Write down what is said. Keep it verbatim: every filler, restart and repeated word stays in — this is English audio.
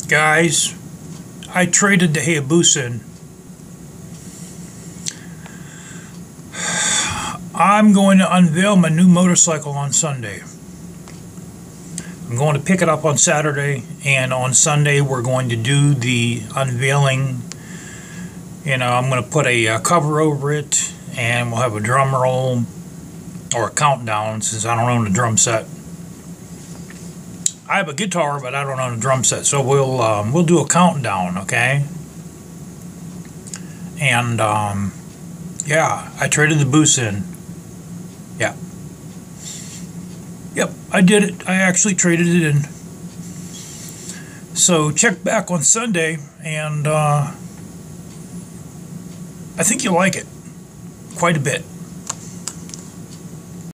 Guys, I traded the Hayabusa in. I'm going to unveil my new motorcycle on Sunday. I'm going to pick it up on Saturday, and on Sunday we're going to do the unveiling. You know, I'm going to put a uh, cover over it, and we'll have a drum roll or a countdown, since I don't own a drum set. I have a guitar, but I don't own a drum set, so we'll um, we'll do a countdown, okay? And um, yeah, I traded the boost in. Yeah. Yep, I did it. I actually traded it in. So check back on Sunday, and uh, I think you'll like it quite a bit.